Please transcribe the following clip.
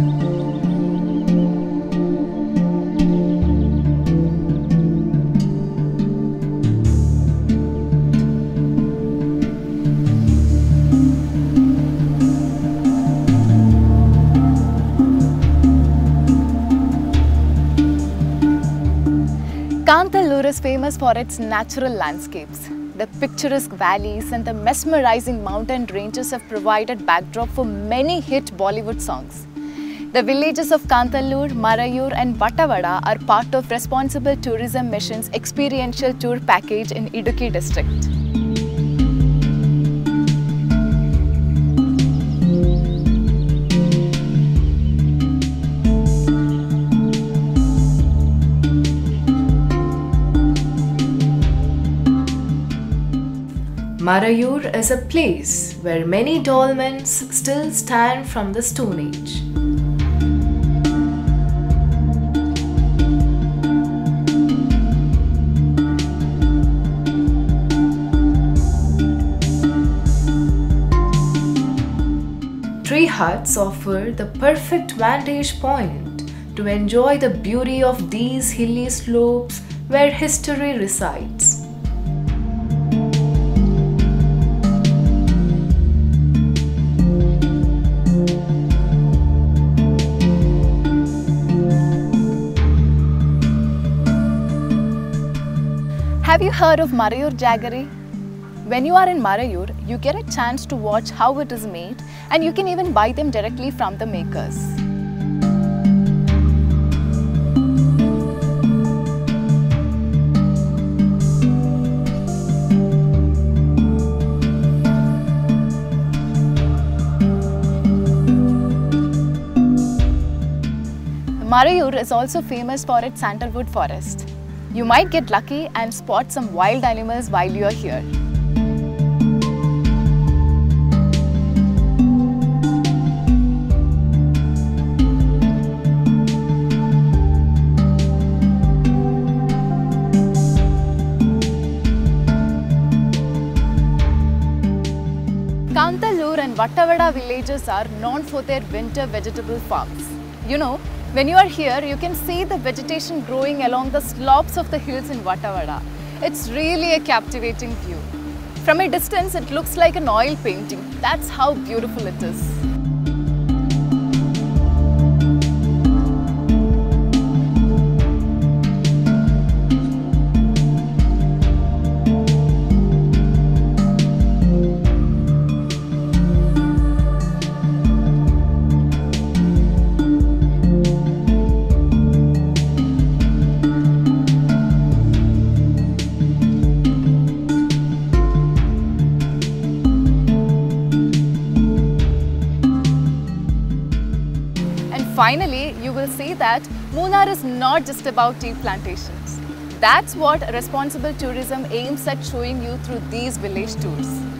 Kantallur is famous for its natural landscapes. The picturesque valleys and the mesmerizing mountain ranges have provided backdrop for many hit Bollywood songs. The villages of Kantallur, Marayur and Vattavada are part of Responsible Tourism Mission's experiential tour package in Idukki district. Marayur is a place where many dolmens still stand from the Stone Age. Tree huts offer the perfect vantage point to enjoy the beauty of these hilly slopes where history resides. Have you heard of Marayur Jaggery? When you are in Marayur, you get a chance to watch how it is made, and you can even buy them directly from the makers. Marayur is also famous for its sandalwood forest. You might get lucky and spot some wild animals while you are here. Kantallur and Vattavada villages are known for their winter vegetable farms. You know, when you are here, you can see the vegetation growing along the slopes of the hills in Vattavada. It's really a captivating view. From a distance, it looks like an oil painting. That's how beautiful it is. Finally, you will see that Munnar is not just about tea plantations. That's what Responsible Tourism aims at showing you through these village tours.